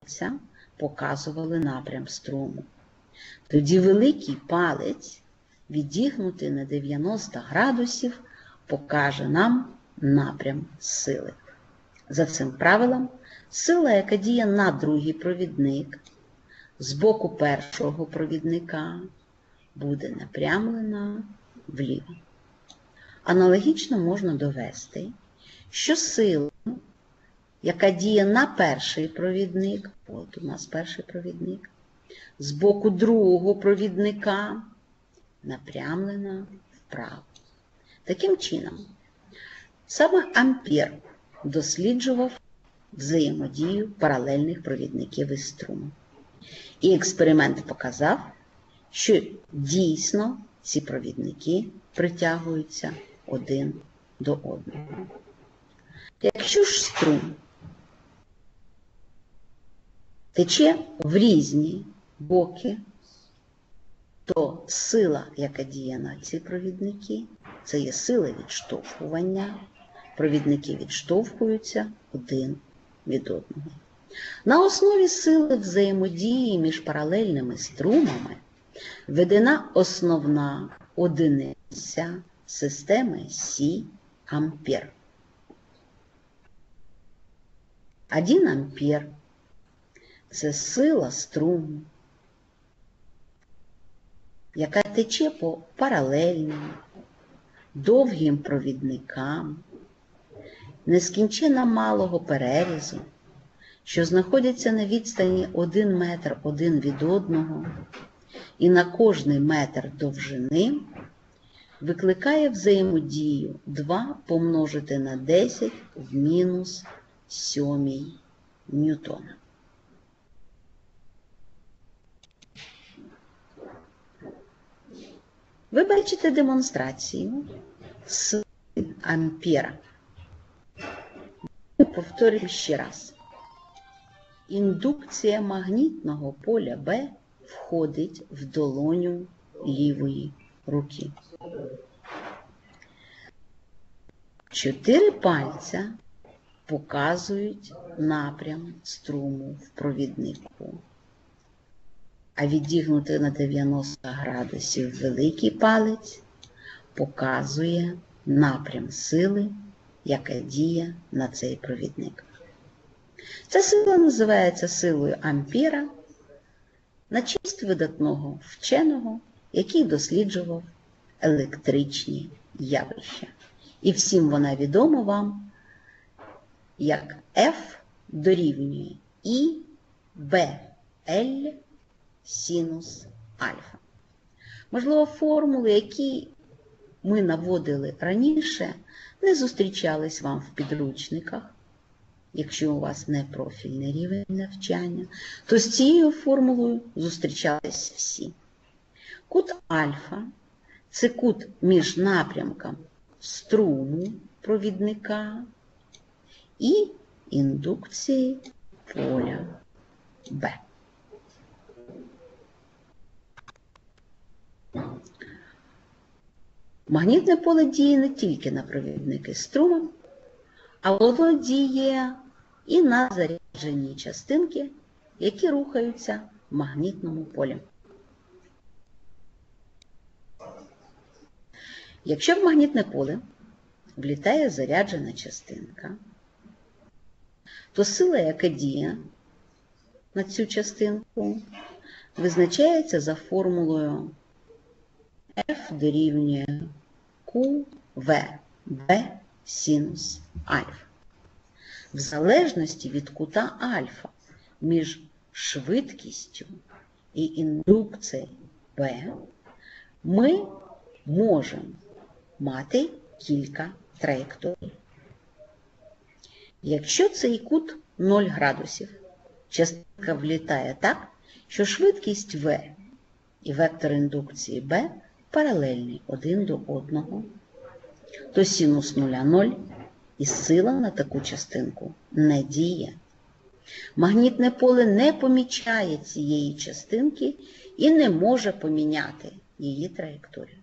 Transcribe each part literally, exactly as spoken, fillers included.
пальця показували напрям струму. Тоді великий палець, відігнутий на дев'яносто градусів, покаже нам напрям сили. За цим правилом, сила, яка діє на другий провідник, з боку першого провідника, буде напрямлена вліво. Аналогічно можна довести, що сила, яка діє на перший провідник, от у нас перший провідник, з боку другого провідника напрямлена вправо. Таким чином, саме Ампер досліджував взаємодію паралельних провідників із струмом. І експеримент показав, що дійсно ці провідники притягуються один до одного. Якщо ж струм тече в різні боки, то сила, яка діє на ці провідники, це є сила відштовхування. Провідники відштовхуються один від одного. На основі сили взаємодії між паралельними струмами введена основна одиниця системи Сі – ампер. Один ампер – це сила струму, яка тече по паралельним, довгим провідникам, нескінченно малого перерізу, що знаходяться на відстані один метр один від одного, і на кожний метр довжини викликає взаємодію два помножити на десять в мінус сьомій ньютона. Ви бачите демонстрацію сили ампера. Повторюю ще раз. Індукція магнітного поля Б входить в долоню лівої руки. Чотири пальця показують напрям струму в провіднику, а відігнутий на дев'яносто градусів великий палець показує напрям сили, яка діє на цей провідник. Ця сила називається силою Ампера на честь видатного вченого, який досліджував електричні явища. І всім вона відома вам як F дорівнює І Б Л синус альфа. Можливо, формули, які ми наводили раніше, не зустрічались вам в підручниках. Якщо у вас не профільний рівень навчання, то з цією формулою зустрічались всі. Кут альфа – це кут між напрямком струму провідника і індукцією поля Б. Магнітне поле діє не тільки на провідники струму, а воно діє і на заряджені частинки, які рухаються в магнітному полі. Якщо в магнітне поле влітає заряджена частинка, то сила, яка діє на цю частинку, визначається за формулою F дорівнює Q V B синус альфа. В залежності від кута альфа між швидкістю і індукцією B ми можемо мати кілька траєкторій. Якщо цей кут нуль градусів, частинка влітає так, що швидкість V і вектор індукції B паралельні один до одного, то синус нуля нуль, і сила на таку частинку не діє. Магнітне поле не помічає цієї частинки і не може поміняти її траєкторію.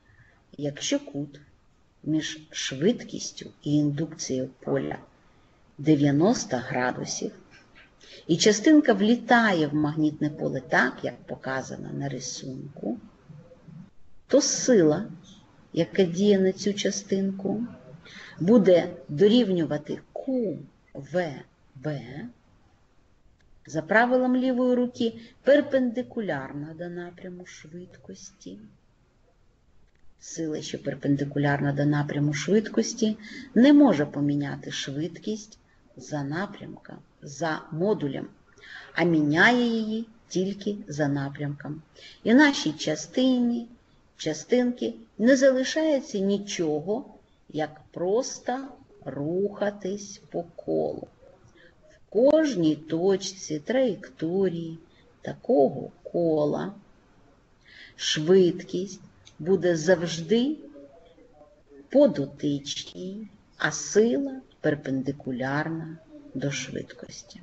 Якщо кут між швидкістю і індукцією поля дев'яносто градусів, і частинка влітає в магнітне поле так, як показано на рисунку, то сила, яка діє на цю частинку, буде дорівнювати Q В Б за правилом лівої руки перпендикулярна до напряму швидкості. Сила, що перпендикулярна до напряму швидкості, не може поміняти швидкість за напрямком, за модулем, а міняє її тільки за напрямком. І нашій частині, частинки не залишається нічого, як просто рухатись по колу. В кожній точці траєкторії такого кола швидкість буде завжди подотичній, а сила перпендикулярна до швидкості.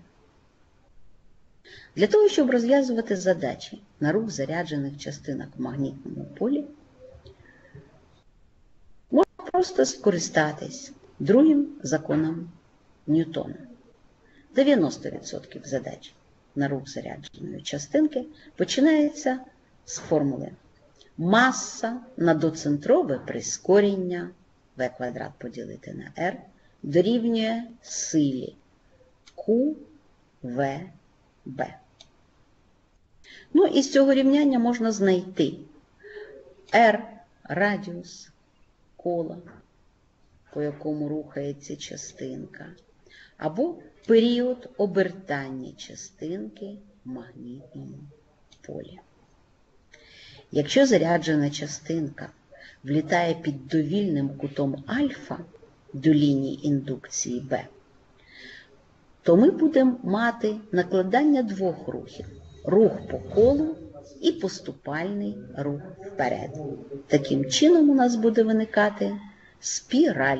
Для того, щоб розв'язувати задачі на рух заряджених частинок в магнітному полі, можна просто скористатись другим законом Ньютона. дев'яносто відсотків задач на рух зарядженої частинки починається з формули маса на доцентрове прискорення v квадрат поділити на r дорівнює силі Q В Б. Ну і з цього рівняння можна знайти r радіус кола, по якому рухається частинка, або період обертання частинки в магнітному полі. Якщо заряджена частинка влітає під довільним кутом альфа до лінії індукції Б, то ми будемо мати накладання двох рухів – рух по колу і поступальний рух вперед. Таким чином у нас буде виникати спіраль.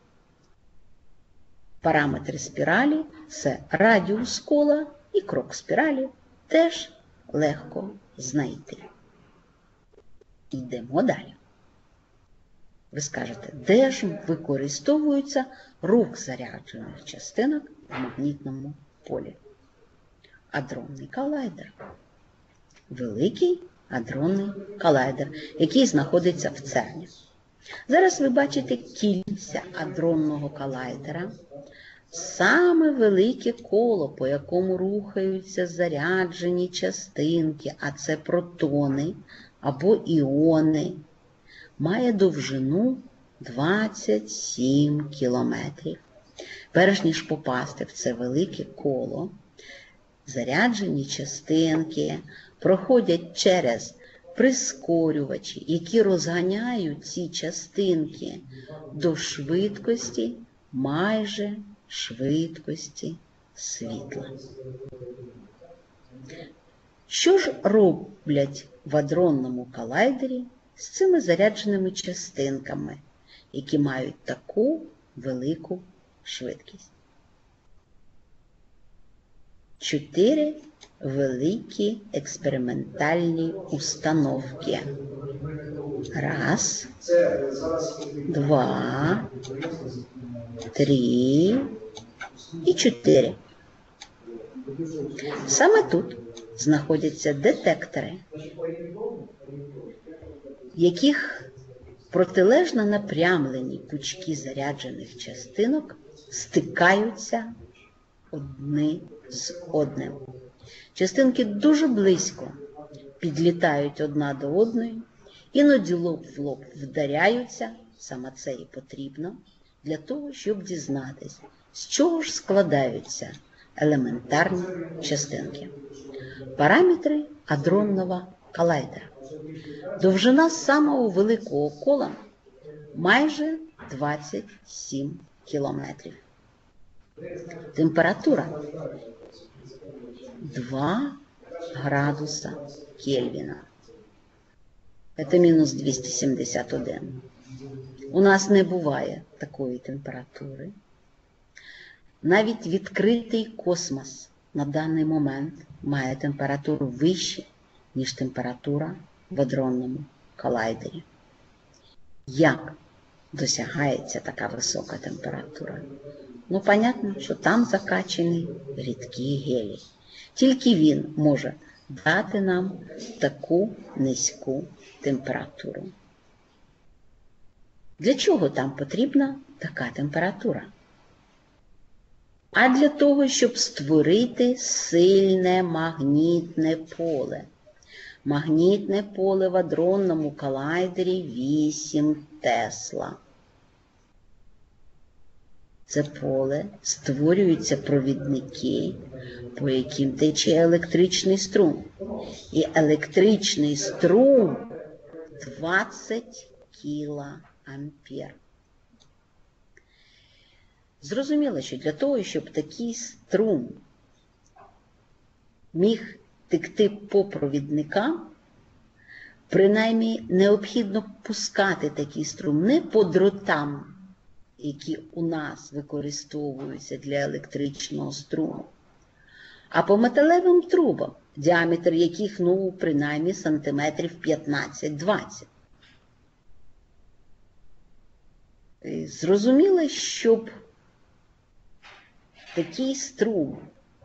Параметри спіралі – це радіус кола і крок спіралі, теж легко знайти. Йдемо далі. Ви скажете, де ж використовується рух заряджених частинок в магнітному полі? Адронний колайдер. Великий адронний колайдер, який знаходиться в церні. Зараз ви бачите кільця адронного колайдера. Саме велике коло, по якому рухаються заряджені частинки, а це протони або іони, має довжину двадцять сім кілометрів. Перш ніж попасти в це велике коло, заряджені частинки проходять через прискорювачі, які розганяють ці частинки до швидкості майже швидкості світла. Що ж роблять в адронному колайдері з цими зарядженими частинками, які мають таку велику швидкість? Чотири великі експериментальні установки. Раз, два, три і чотири. Саме тут знаходяться детектори, в яких протилежно напрямлені пучки заряджених частинок стикаються одні з одним. Частинки дуже близько підлітають одна до одної, іноді лоб в лоб вдаряються, саме це і потрібно, для того, щоб дізнатись, з чого ж складаються елементарні частинки. Параметри адронного колайдера. Довжина самого великого кола майже двадцять сім кілометрів. Температура два градуса Кельвіна. Це мінус двісті сімдесят один. У нас не буває такої температури. Навіть відкритий космос на даний момент має температуру вищу, ніж температура в адронному колайдері. Як досягається така висока температура? Ну, понятно, що там закачаний рідкий гелій. Тільки він може дати нам таку низьку температуру. Для чого там потрібна така температура? А для того, щоб створити сильне магнітне поле. Магнітне поле в адронному колайдері вісім Тесла. Це поле створюються провідники, по яким тече електричний струм. І електричний струм двадцять кілоампер. Зрозуміло, що для того, щоб такий струм міг текти по провідникам, принаймні необхідно пускати такий струм не по дротам, які у нас використовуються для електричного струму, а по металевим трубам, діаметр яких, ну, принаймні сантиметрів п'ятнадцять-двадцять. Зрозуміло, щоб такий струм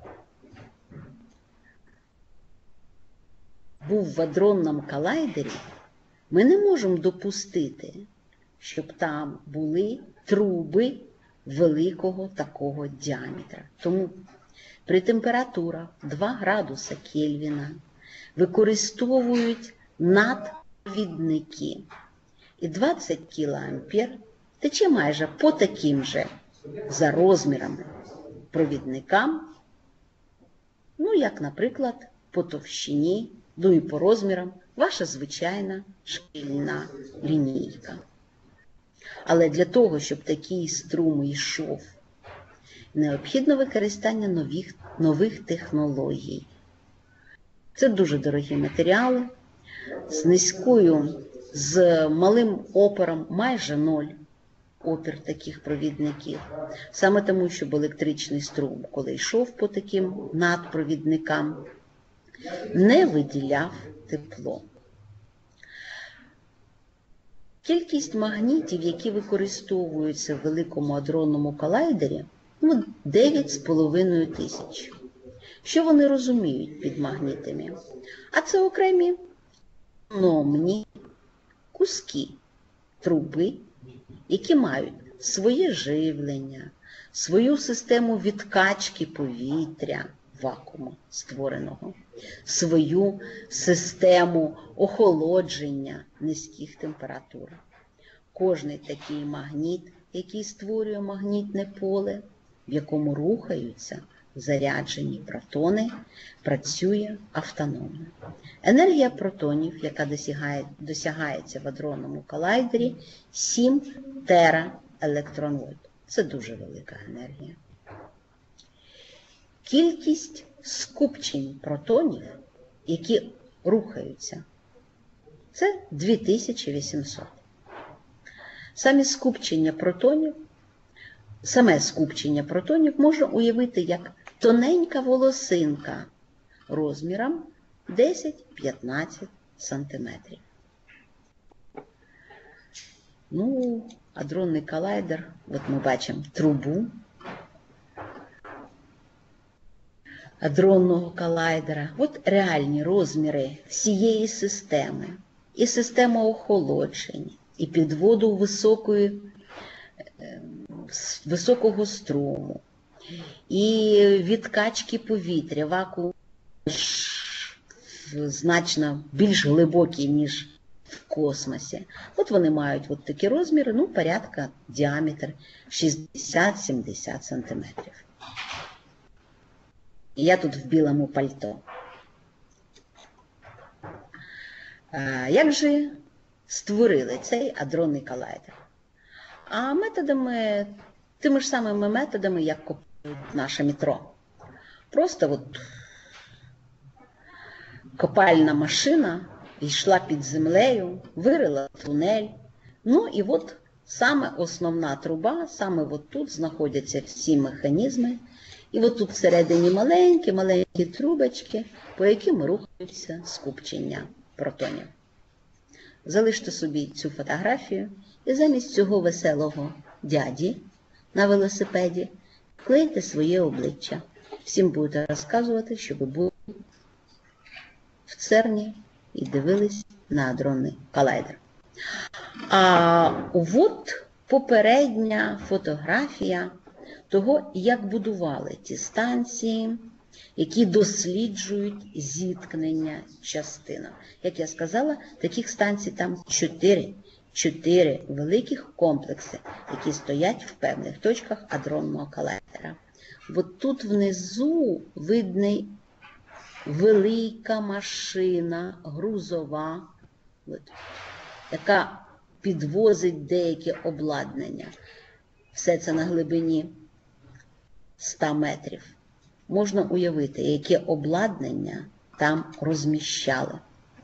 був в адронному колайдері, ми не можемо допустити, щоб там були труби великого такого діаметра. Тому при температурах два градуса Кельвіна використовують надпровідники. І двадцять кілоампер тече майже по таким же за розмірами провідникам, ну, як, наприклад, по товщині, ну і по розмірам ваша звичайна шкільна лінійка. Але для того, щоб такий струм йшов, необхідно використання нових, нових технологій. Це дуже дорогі матеріали, з низькою, з малим опором, майже ноль опір таких провідників. Саме тому, щоб електричний струм, коли йшов по таким надпровідникам, не виділяв тепло. Кількість магнітів, які використовуються в великому адронному колайдері, ну, дев'ять з половиною тисяч. Що вони розуміють під магнітами? А це окремі номні куски труби, які мають своє живлення, свою систему відкачки повітря, вакууму створеного, свою систему охолодження низьких температур. Кожний такий магніт, який створює магнітне поле, в якому рухаються заряджені протони, працює автономно. Енергія протонів, яка досягає, досягається в адронному колайдері, сім тераелектронвольт. Це дуже велика енергія. Кількість скупчень протонів, які рухаються, це дві тисячі вісімсот. Самі скупчення протонів, саме скупчення протонів можна уявити як тоненька волосинка розміром десять-п'ятнадцять сантиметрів. Ну, адронний колайдер, от ми бачимо трубу адронного колайдера. От реальні розміри всієї системи. І система охолодження, і підводу високої, високого струму, і відкачки повітря, вакуум значно більш глибокий, ніж в космосі. От вони мають от такі розміри, ну, порядка діаметр шістдесят-сімдесят сантиметрів. І я тут в білому пальто. А як же створили цей адронний колайдер? А методами, тими ж самими методами, як копають наше метро. Просто от копальна машина йшла під землею, вирила тунель. Ну і от саме основна труба, саме от тут знаходяться всі механізми. І от тут всередині маленькі-маленькі трубочки, по яким рухаються скупчення протонів. Залиште собі цю фотографію і замість цього веселого дяді на велосипеді Клейте своє обличчя. Всім будете розказувати, що ви були в ЦЕРНі і дивились на адронний колайдер. А от попередня фотографія того, як будували ті станції, які досліджують зіткнення частинок. Як я сказала, таких станцій там чотири. Чотири великих комплекси, які стоять в певних точках адронного колайдера. От тут внизу видна велика машина грузова, от, яка підвозить деяке обладнання. Все це на глибині ста метрів. Можна уявити, яке обладнання там розміщали.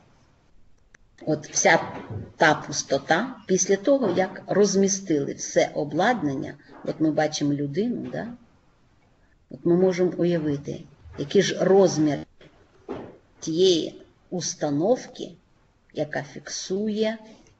От вся та пустота, після того, як розмістили все обладнання, от ми бачимо людину, да? От ми можемо уявити, який ж розмір тієї установки, яка фіксує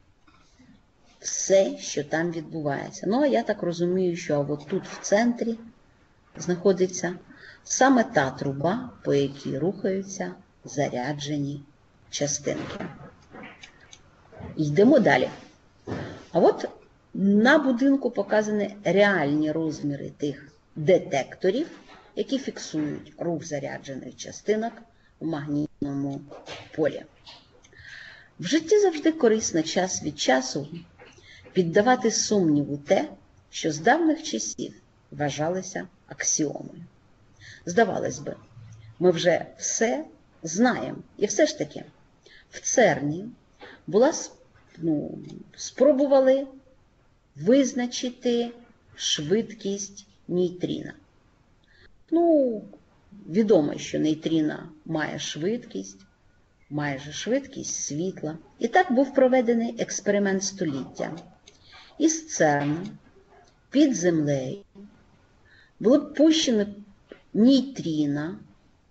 все, що там відбувається. Ну, а я так розумію, що от тут в центрі знаходиться саме та труба, по якій рухаються заряджені частинки. Йдемо далі. А от на будинку показані реальні розміри тих детекторів, які фіксують рух заряджених частинок у магнітному полі. В житті завжди корисно час від часу піддавати сумніву те, що з давніх часів вважалося аксіомою. Здавалось би, ми вже все знаємо. І все ж таки, в ЦЕРНі була, ну, спробували визначити швидкість нейтріна. Ну, відомо, що нейтріно має швидкість, майже швидкість світла. І так був проведений експеримент століття. Із ЦЕРНу під землею було пущено нейтріно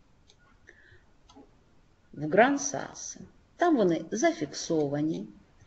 в Гран-Саасе. Там вони зафіксовані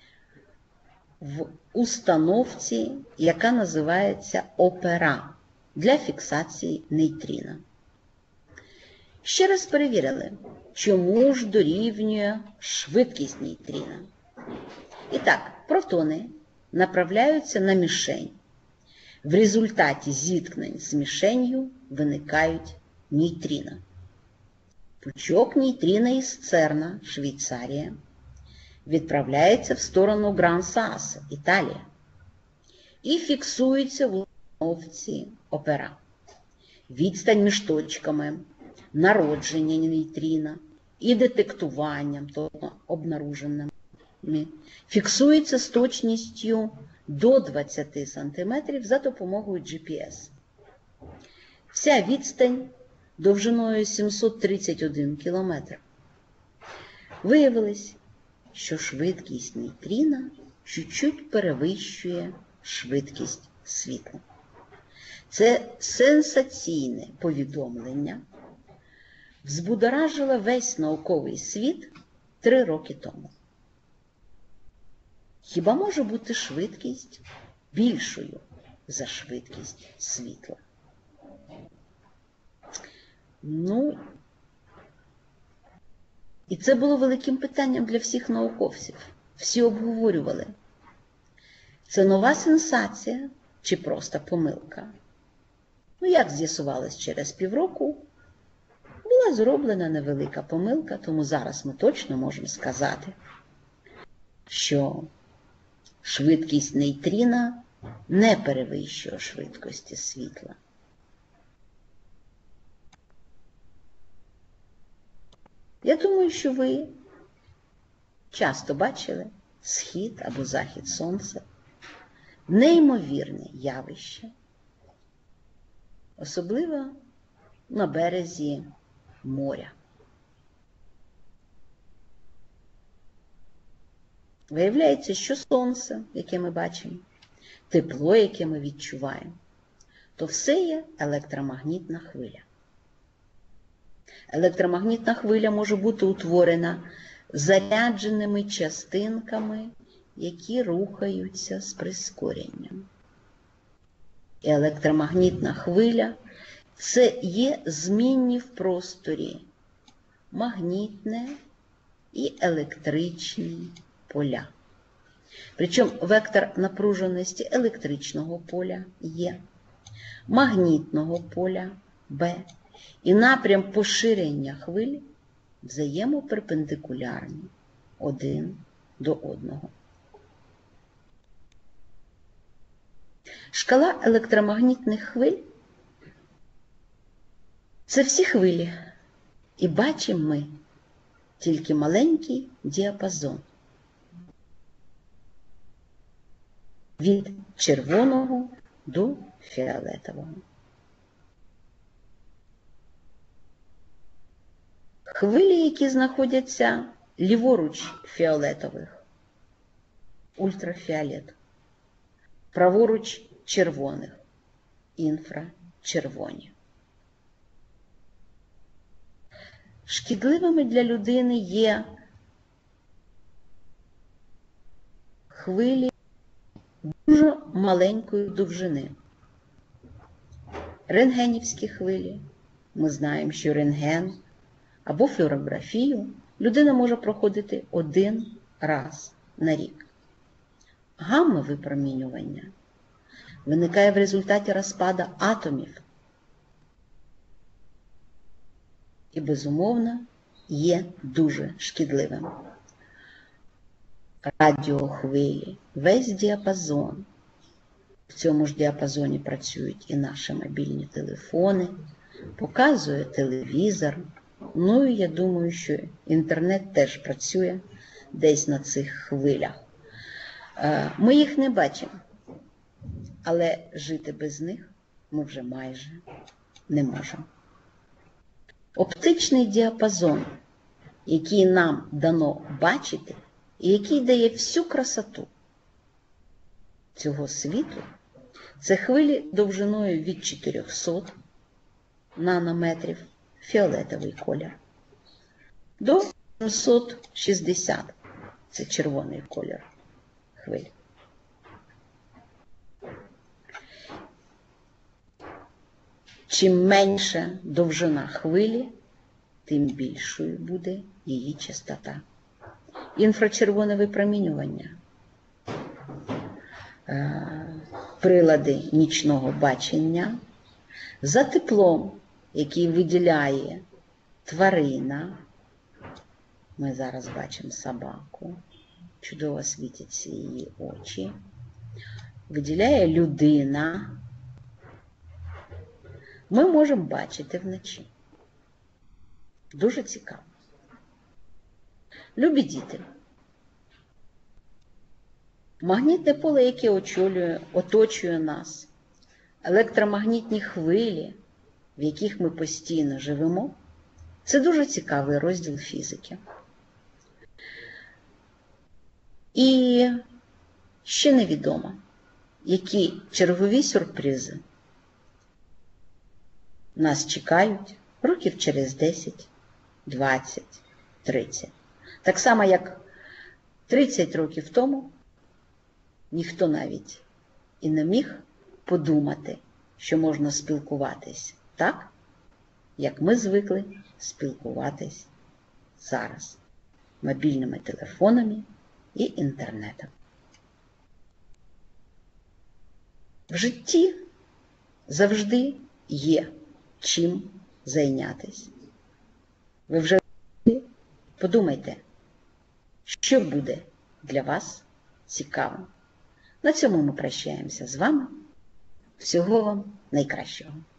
в установці, яка називається опера, для фіксації нейтріна. Ще раз перевірили, чому ж дорівнює швидкість нейтріна. І так, протони направляються на мішень. В результаті зіткнень з мішенью виникають нейтріно. Пучок нейтріно із ЦЕРНа, Швейцарія, відправляється в сторону Гран-Саасе, Італія, і фіксується в установці опера. Відстань між точками народження нейтріна і детектуванням, тобто обнаруженими, фіксується з точністю до двадцяти сантиметрів за допомогою джі пі ес. Вся відстань довжиною сімсот тридцять один кілометр. Виявилось, що швидкість нейтріна чуть-чуть перевищує швидкість світла. Це сенсаційне повідомлення взбудоражило весь науковий світ три роки тому. Хіба може бути швидкість більшою за швидкість світла? Ну, і це було великим питанням для всіх науковців. Всі обговорювали, це нова сенсація чи просто помилка. Ну, як з'ясувалось через півроку, була зроблена невелика помилка, тому зараз ми точно можемо сказати, що швидкість нейтріна не перевищує швидкості світла. Я думаю, що ви часто бачили схід або захід сонця, неймовірне явище, особливо на березі моря. Виявляється, що сонце, яке ми бачимо, тепло, яке ми відчуваємо, то все є електромагнітна хвиля. Електромагнітна хвиля може бути утворена зарядженими частинками, які рухаються з прискоренням. і електромагнітна хвиля – це є змінні в просторі магнітне і електричні поля. Причому вектор напруженості електричного поля Є, магнітного поля Б і напрям поширення хвиль взаємоперпендикулярні один до одного. Шкала електромагнітних хвиль – це всі хвилі, і бачимо ми тільки маленький діапазон від червоного до фіолетового. Хвилі, які знаходяться ліворуч фіолетових – ультрафіолет, праворуч червоних – інфрачервоні. Шкідливими для людини є хвилі дуже маленької довжини. Рентгенівські хвилі. Ми знаємо, що рентген або флюорографію людина може проходити один раз на рік. Гамма-випромінювання виникає в результаті розпаду атомів і, безумовно, є дуже шкідливим. Радіохвилі, весь діапазон. В цьому ж діапазоні працюють і наші мобільні телефони, показує телевізор. Ну і я думаю, що інтернет теж працює десь на цих хвилях. Ми їх не бачимо, але жити без них ми вже майже не можемо. Оптичний діапазон, який нам дано бачити, і який дає всю красоту цього світу, це хвилі довжиною від чотирьохсот нанометрів, фіолетовий колір, до сімсот шістдесят, це червоний колір хвиль. Чим менша довжина хвилі, тим більшою буде її частота. Інфрачервоне випромінювання, прилади нічного бачення, за теплом, який виділяє тварина, ми зараз бачимо собаку, чудово світяться її очі, виділяє людина, ми можемо бачити вночі. Дуже цікаво. Любі діти, магнітне поле, яке очолює, оточує нас, електромагнітні хвилі, в яких ми постійно живемо, це дуже цікавий розділ фізики. І ще невідомо, які чергові сюрпризи нас чекають років через десять, двадцять, тридцять. Так само, як тридцять років тому ніхто навіть і не міг подумати, що можна спілкуватись так, як ми звикли спілкуватись зараз мобільними телефонами і інтернетом. В житті завжди є чим зайнятись. Ви вже подумайте, що буде для вас цікавим. На цьому ми прощаємося з вами. Всього вам найкращого.